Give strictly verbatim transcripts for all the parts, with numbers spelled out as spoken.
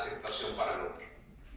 aceptación para el otro.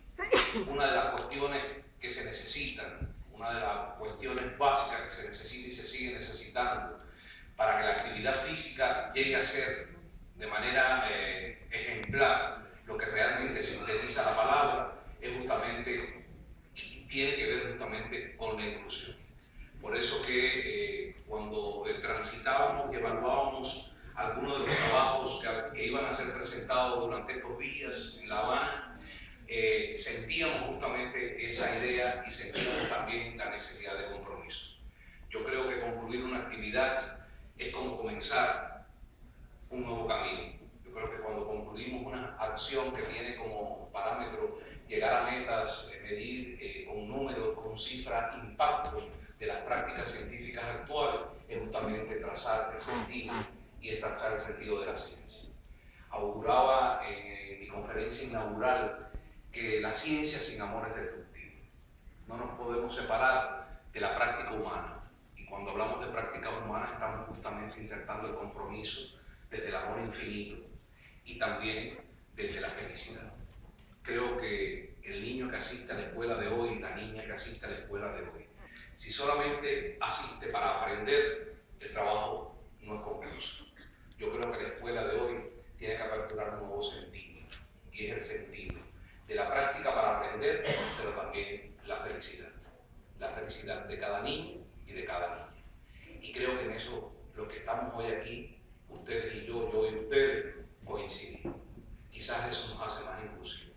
Una de las cuestiones que se necesitan, una de las cuestiones básicas que se necesita y se sigue necesitando para que la actividad física llegue a ser de manera eh, ejemplar lo que realmente sintetiza la palabra, es justamente, y tiene que ver justamente con la inclusión. Por eso que eh, cuando eh, transitábamos y evaluábamos algunos de los trabajos que, que iban a ser presentados durante estos días en La Habana, eh, sentíamos justamente esa idea y sentíamos también la necesidad de compromiso. Yo creo que concluir una actividad es como comenzar un nuevo camino. Yo creo que cuando concluimos una acción que tiene como parámetro llegar a metas, eh, medir eh, con números, con cifras, impacto de las prácticas científicas actuales, es justamente trazar el sentido y trazar el sentido de la ciencia. Auguraba en mi conferencia inaugural que la ciencia sin amor es destructiva. No nos podemos separar de la práctica humana. Y cuando hablamos de prácticas humanas estamos justamente insertando el compromiso desde el amor infinito y también desde la felicidad. Creo que el niño que asiste a la escuela de hoy, la niña que asiste a la escuela de hoy, si solamente asiste para aprender, el trabajo no es concluso. Yo creo que la escuela de hoy tiene que aperturar un nuevo sentido, y es el sentido de la práctica para aprender, pero también la felicidad. La felicidad de cada niño y de cada niña. Y creo que en eso, lo que estamos hoy aquí, ustedes y yo, yo y ustedes, coincidimos. Quizás eso nos hace más inclusivos.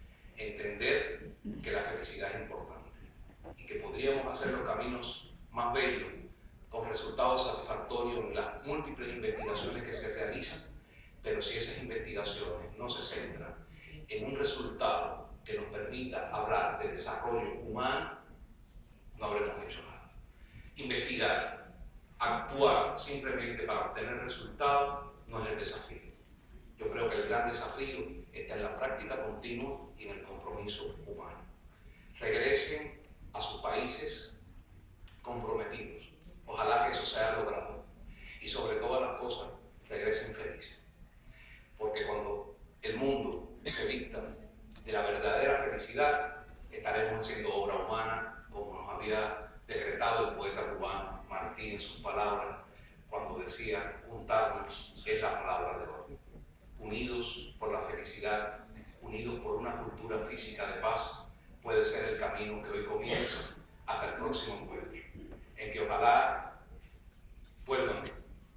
Entender que la felicidad es importante y que podríamos hacer los caminos más bellos con resultados satisfactorios en las múltiples investigaciones que se realizan, pero si esas investigaciones no se centran en un resultado que nos permita hablar de desarrollo humano, no habremos hecho nada. Investigar, actuar simplemente para obtener resultados no es el desafío. Yo creo que el gran desafío está en la práctica continua y en el compromiso humano. Regresen a sus países comprometidos. Ojalá que eso sea logrado. Y sobre todas las cosas, regresen felices. Porque cuando el mundo se vista de la verdadera felicidad, estaremos haciendo obra humana, como nos había decretado el poeta cubano Martín en sus palabras, cuando decía: juntarnos es la palabra de hoy. Unidos por la felicidad, unidos por una cultura física de paz, puede ser el camino que hoy comienza hasta el próximo encuentro, en que ojalá vuelvan,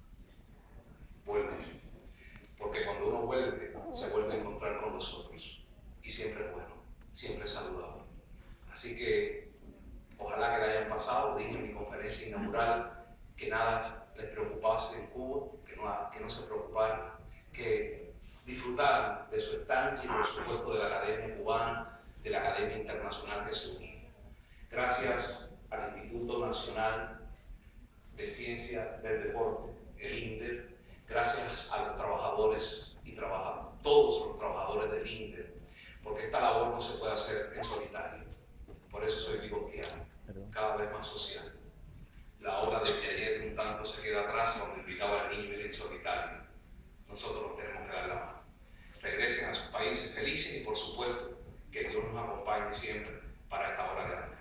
vuelvan, porque cuando uno vuelve, se vuelve a encontrar con los otros, y siempre es bueno, siempre es saludable. Así que ojalá que la hayan pasado. Dije en mi conferencia inaugural que nada les preocupase en Cuba, que no, que no se preocuparan, que disfrutaran de su estancia y por supuesto de la Academia Cubana, de la Academia Internacional que se unía. Gracias al Instituto Nacional de Ciencia del Deporte, el INDER, gracias a los trabajadores y trabaja, todos los trabajadores del INDER, porque esta labor no se puede hacer en solitario. Por eso soy vigoquiano, cada vez más social. La obra de Piaget un tanto se queda atrás cuando implicaba al niño en solitario. Nosotros los tenemos que dar la mano. Regresen a sus países felices y por supuesto que Dios nos acompañe siempre para esta hora de arte.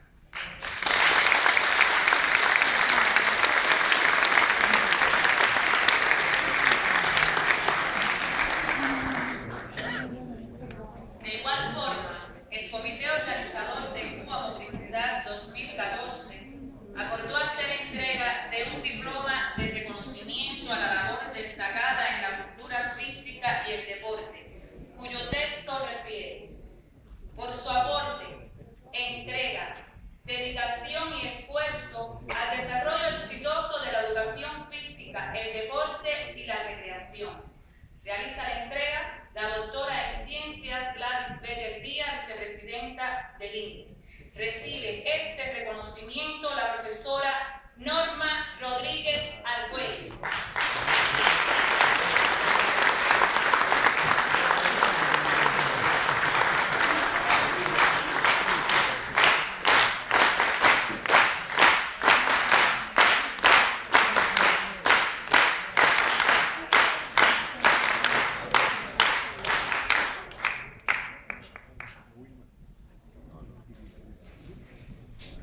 De igual forma, el Comité Organizador de Cuba Motricidad dos mil catorce acordó hacer entrega de un diploma de reconocimiento a la labor destacada en la cultura física y el deporte, cuyo texto refiere: por su aporte, entrega, dedicación y esfuerzo al desarrollo exitoso de la educación física, el deporte y la recreación. Realiza la entrega la doctora en Ciencias Gladys Becker Díaz, vicepresidenta del INDE. Recibe este reconocimiento la